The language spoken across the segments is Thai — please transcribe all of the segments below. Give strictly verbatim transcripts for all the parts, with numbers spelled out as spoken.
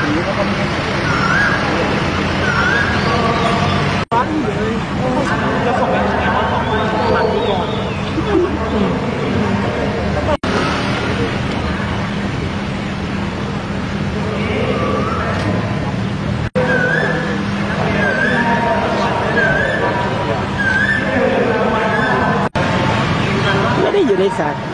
ไม่ได้อยู่ในศาล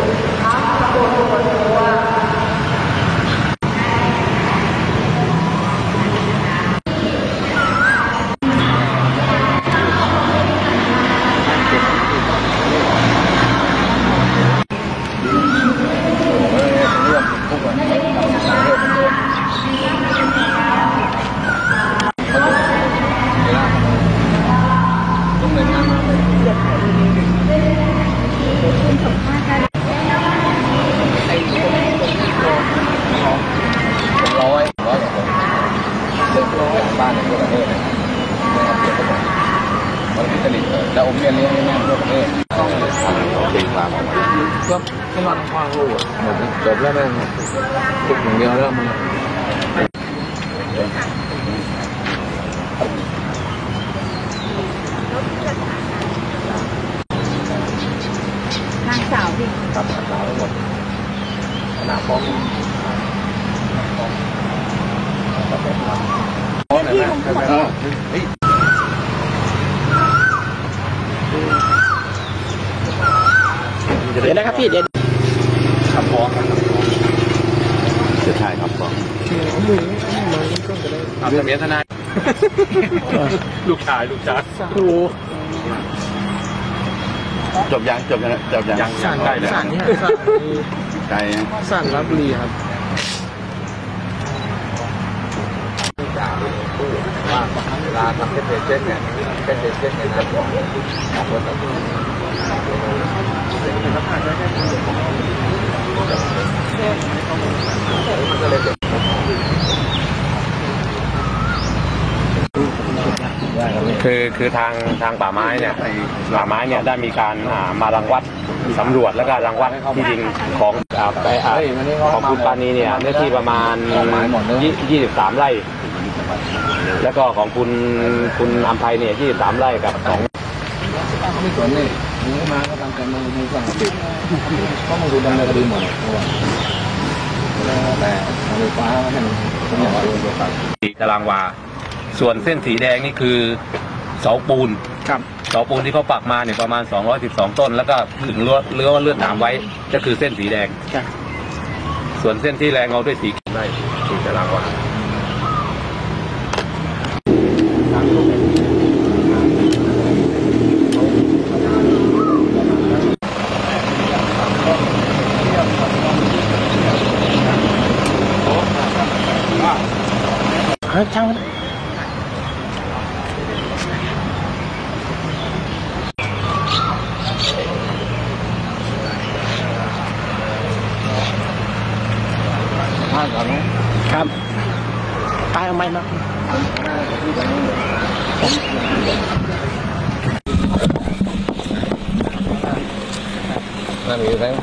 แล้วผมเรียนเรื่องนี้แม่ทั่วประเทศต้องตีความออกมาก็ก็มันควางลูกหมดจบแล้วแม่ติดอย่างเดียวแล้วมันนางสาวพี่ครับนางสาวทั้งหมดขนาดฟ้องฟ้องฟ้องนะเออเดี๋ยวนะครับพี่เดี๋ยวคำฟ้องจะใช่ครับฟ้องทำทะเบียนทนายลูกชายลูกชายโอ้จบยังจบยังจบยังยังใกล้แล้วใกล้สั่นรับบุรีครับว่าเวลาทำเป็นเจนเนี่ยเป็นเจนเนี่ยนะของของคนต้องคือคือทางทางป่าไม้เนี่ยป่าไม้เนี่ยได้มีการมารังวัดสำรวจแล้วก็รังวัดที่ดินของไปของคุณปานีเนี่ยเนื้อที่ประมาณยี่สิบสามไร่แล้วก็ของคุณคุณอัมไพเนี่ยยี่สิบสามไร่กับสองไม่สนนี่นี่มาก็ทำกันมาไม่สร้างติดก็มาดูดำเนินคดีหมดแต่ทางไฟฟ้าให้มันต้องอย่างว่าโดนตัวตัดตารางวาส่วนเส้นสีแดงนี่คือเสาปูนครับเสาปูนที่เขาปักมาเนี่ยประมาณสองร้อยสิบสองต้นแล้วก็ถึงเลือดเลือดเลือดหนามไว้ก็คือเส้นสีแดงส่วนเส้นที่แรงเอาด้วยสีไร่สีตารางวาเฮ้ยช่างครับตายเอาไหมนะนั่นมีอะไร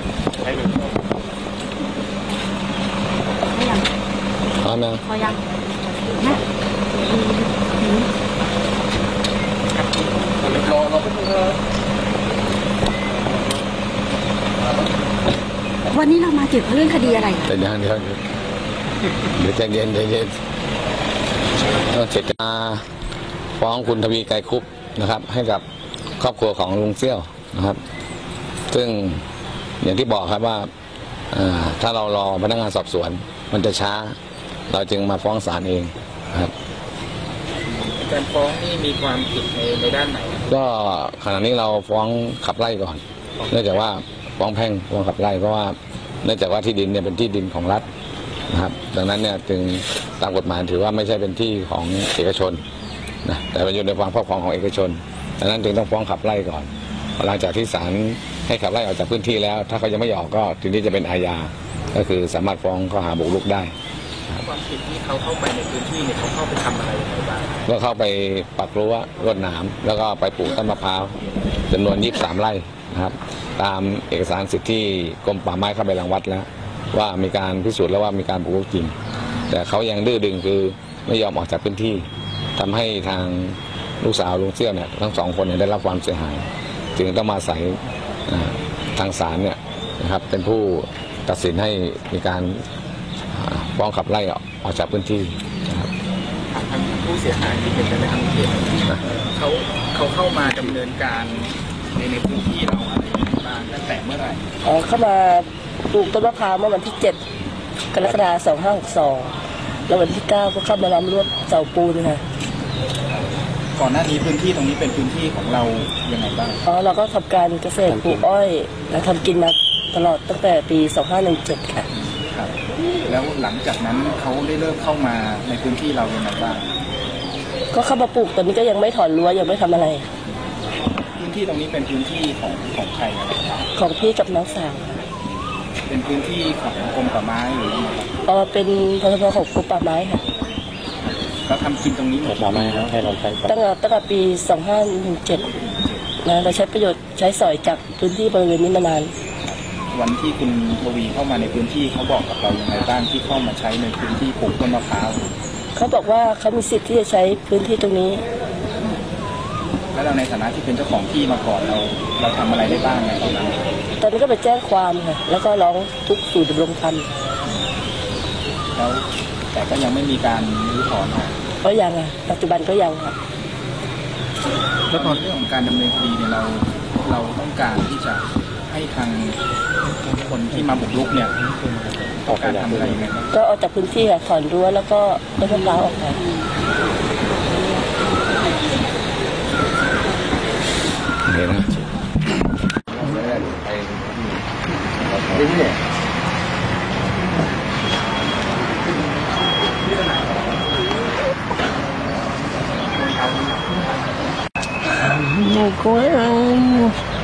พร้อมยังพอยังวันนี้เรามาเกี่ยวกับเรื่องคดีอะไรเดี๋ยวเดี๋ยวเดี๋ยวเดี๋ยวใจเย็นใจเย็นเสร็จมาฟ้องคุณทวีไกรคุปนะครับให้กับครอบครัวของลุงเซี่ยวนะครับซึ่งอย่างที่บอกครับว่าถ้าเรารอพนักงานสอบสวนมันจะช้าเราจึงมาฟ้องศาลเองครับการฟ้องนี่มีความผิดในในด้านไหนก็ขณะนี้เราฟ้องขับไล่ก่อนเนื่องจากว่าฟ้องแพ่งฟ้องขับไล่เพราะว่าเนื่องจากว่าที่ดินเนี่ยเป็นที่ดินของรัฐนะครับดังนั้นเนี่ยจึงตามกฎหมายถือว่าไม่ใช่เป็นที่ของเอกชนนะแต่เป็นอยู่ในความครอบครองของเอกชนดังนั้นจึงต้องฟ้องขับไล่ก่อนหลังจากที่ศาลให้ขับไล่ออกจากพื้นที่แล้วถ้าเขายังไม่ออกก็ทีนี้จะเป็นอาญาก็คือสามารถฟ้องข้อหาบุกรุกได้ความผิดที่เขาเข้าไปในพื้นที่เนี่ยเขาเข้าไปทำอะไรยังไงบ้างก็เข้าไปปักรั้วรวดหนามแล้วก็ไปปลูกต้นมะพร้าวจำนวนยี่สิบสามไร่นะครับตามเอกสารสิทธิ์ที่กรมป่าไม้เข้าไปรังวัดแล้วว่ามีการพิสูจน์แล้วว่ามีการบุกรุกจริงแต่เขายังดื้อดึงคือไม่ยอมออกจากพื้นที่ทำให้ทางลูกสาวลุงเซี่ยวเนี่ยทั้งสองคนเนี่ยได้รับความเสียหายจึงต้องมาอาศัยทางศาลเนี่ยนะครับเป็นผู้ตัดสินให้มีการฟ้องขับไล่ออกจากพื้นที่นะครับทางผู้เสียหายที่เป็นเจ้าหน้าที่เขาเขาเข้ามาดำเนินการในในพื้นที่เราอะไรบ้างตั้งแต่เมื่อไหร่อ๋อเข้ามาปลูกต้นมะพร้าวเมื่อวันที่เจ็ดกรกฎาคมสองห้าหกสองแล้ววันที่เก้าก็เข้ามาล้อมรวบเสาปูนค่ะก่อนหน้านี้พื้นที่ตรงนี้เป็นพื้นที่ของเรายังไงบ้างอ๋อเราก็ทำการเกษตรปลูกอ้อยและทำกินมาตลอดตั้งแต่ปีสองห้าหนึ่งเจ็ดค่ะครับแล้วหลังจากนั้นเขาได้เริ่มเข้ามาในพื้นที่เรายังไงบ้างก็เข้ามาปลูกตอนนี้ก็ยังไม่ถอนรั้วยังไม่ทำอะไรพื้นที่ตรงนี้เป็นพื้นที่ของของใครอะไรครับของพี่กับน้องสาวเป็นพื้นที่ของกรมป่าไม้หรือยังไงครับอ๋อเป็นพรบของกรมป่าไม้ค่ะเราทำกินตรงนี้หมดป่าไม้ครับให้เราใช้ตั้งแต่ตั้งแต่ปีสองห้าหนึ่งเจ็ดนะเราใช้ประโยชน์ใช้สอยจากพื้นที่บริเวณนี้มานานวันที่คุณทวีเข้ามาในพื้นที่เขาบอกกับเรายังไงบ้างที่เข้ามาใช้ในพื้นที่ปลูกต้นมะพร้าวเขาบอกว่าเขามีสิทธิ์ที่จะใช้พื้นที่ตรงนี้แล้วเราในฐานะที่เป็นเจ้าของที่มาก่อนเราเราทำอะไรได้บ้างในตอนนั้นตอนนี้ก็ไปแจ้งความค่ะแล้วก็ร้องทุกข์สู่ดำรงธรรมแล้วแต่ก็ยังไม่มีการรื้อถอนออกก็ยังอ่ะปัจจุบันก็ยังค่ะแล้วตอนเรื่องของการดำเนินคดีเนี่ยเราเราต้องการที่จะให้ทางคนที่มาบุกรุกเนี่ยต้องการทำอะไรยังไงบ้างก็ออกจากพื้นที่ค่ะถอนรั้วแล้วก็ต้นมะพร้าวออกไปเห็นนะโอ้โห